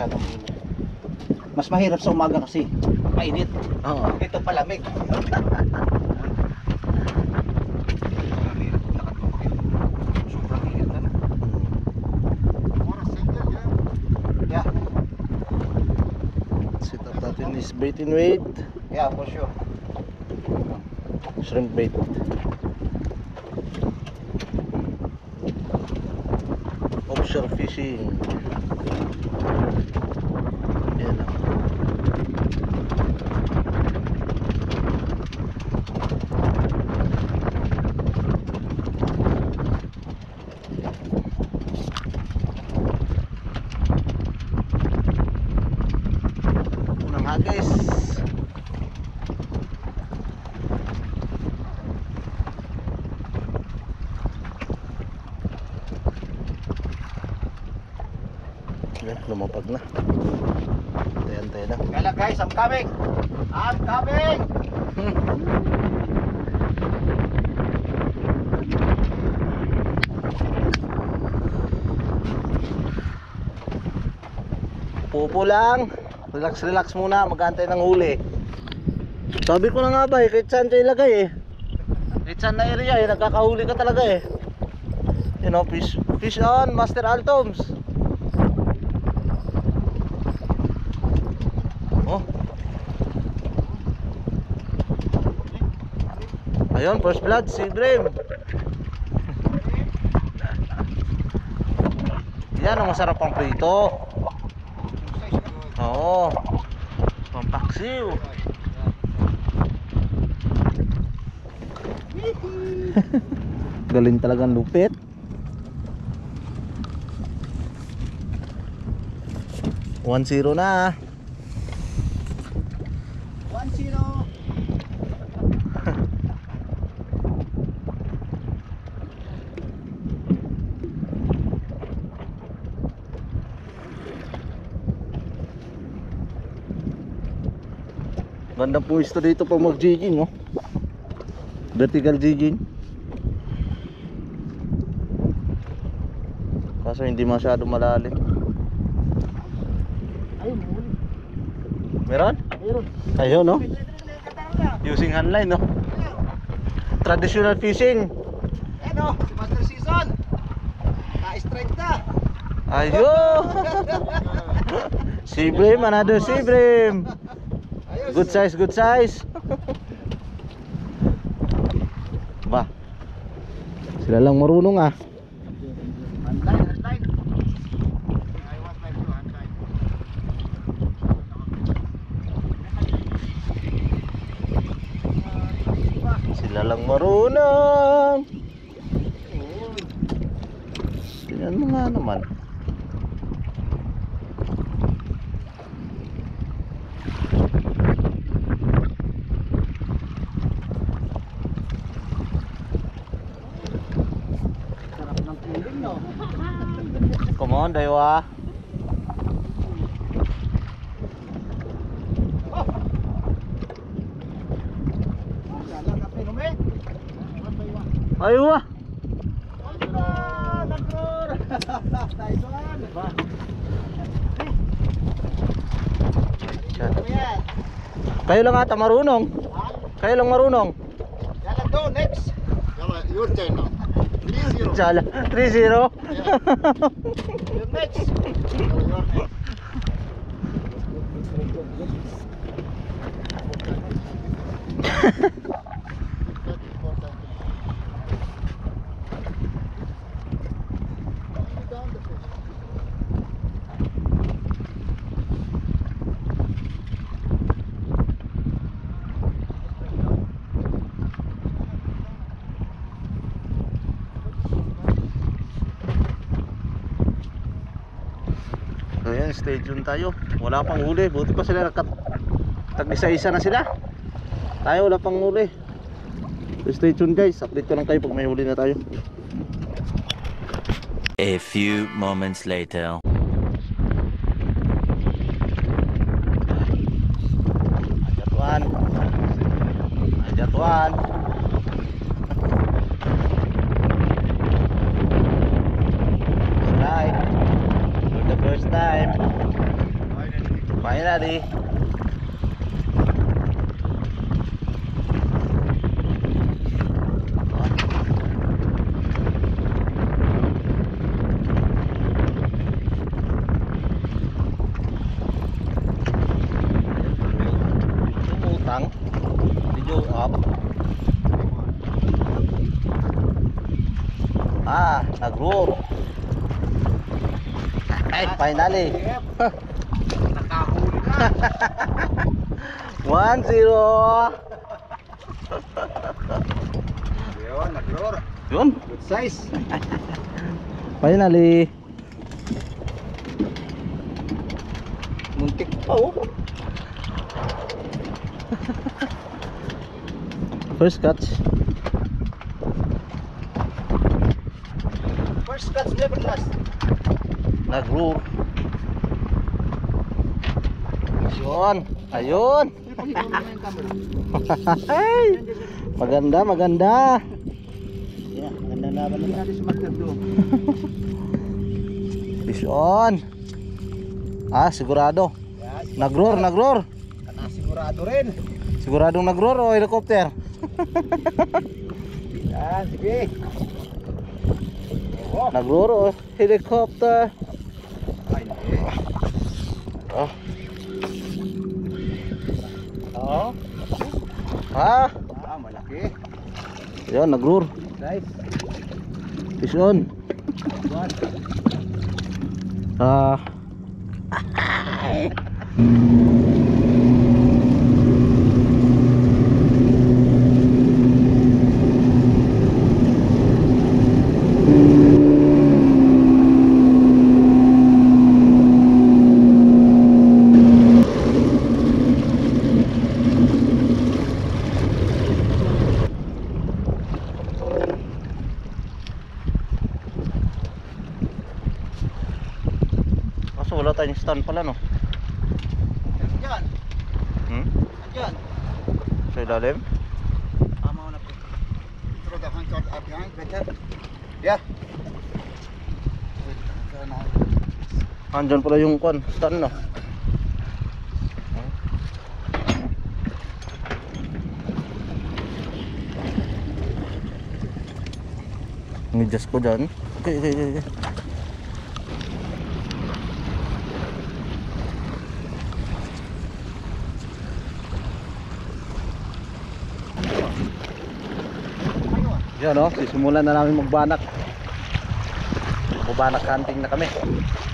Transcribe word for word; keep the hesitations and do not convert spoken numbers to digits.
masyadong huli. Mas mahirap sa umaga kasi mainit. Oo. Ito palamig. Yeah. Set up natin is bait and weight. Yeah, for sure. Shrimp bait. Offshore fishing. Yan lang. Unang hagis. Yan, lumapag na. Tayan-tayan na. Kaya lang guys, I'm coming. I'm coming. Pupo lang. Relax relax muna, mag-aantay ng huli. Sabi ko na nga ba eh, kahit saan tayo ilagay eh. Kahit saan na area eh, nagkakahuli ka talaga eh. You know, fish, fish on, Master Altoms. Oh. Ayun, first blood, si Ibrahim. Yan ang masarap pang prito. Oo. Pampaksiw. Galing talagang lupit. one zero na. one zero. Ganda po isto dito pag mag-jigging, oh. Vertical jigging. Kaso hindi masyado malalim. Ayun, Meron? meron. Ayun, no? Using handline, no? Traditional fishing. Ano, si Master Season. Ka-strike na. Ayun. Sibrim, another sibrim. Ayos. Good size, good size. Ba. Sila lang marunong ah. Handline, handline. I want my blue handline. Sila lang marunong. Tingnan mo nga naman. Sarap ng feeling, no? Come on, Daiwa. Jalan kape nume. Aywa. Kontra, nagkror. Nice one. Ano yan? Kayo lang ata marunong. Ha? Kayo lang marunong. Jalan do, next. Your turn now. three zero. Chala, three zero. Your next. Your next. Ayan, stay tuned tayo. Wala pang huli. Buti pa sila nagkat tag-isa-isa na sila. Tayo wala pang huli. So stay tuned guys. Update ko lang kayo pag may huli na tayo. A few moments later. Ajatuan. Ajatuan. Slide. For the first time. finally. Tumutang. Video up. Ah, nag-roar. Ay, finally. Nakahuli na. one zero. Yun, nag-roar. Yun. Good size. Finally. Muntik pa oh. First catch. First catch never last. Nag-roar. Yun. Ayun. Ay. Maganda, maganda. Yeah, maganda laban na natin sa Master Do. Fish on. Ah, sigurado. Yes, Nag-roar, nag-roar. kana sigurado rin. Siguradong nag-roar o helicopter? Yan, sige. Oh, Nag-roar o helicopter? ay, hindi. Oh. Oo. Ha? Ah, malaki. Yun, nag-roar. Size. Fish on. One. Ah. Kaso wala tayong stand pala, no? Diyan. Hmm? Diyan. Sa ilalim? Tama ko na po. Throw the hand card up behind, better. Yeah. Wait, uh, now. Andyan pala yung kwan, stand, no? Ngi-adjust ko dyan. Okay, okay, okay, okay. Yan, no? Sisimulan na namin magbanak. Magbanak hunting na kami.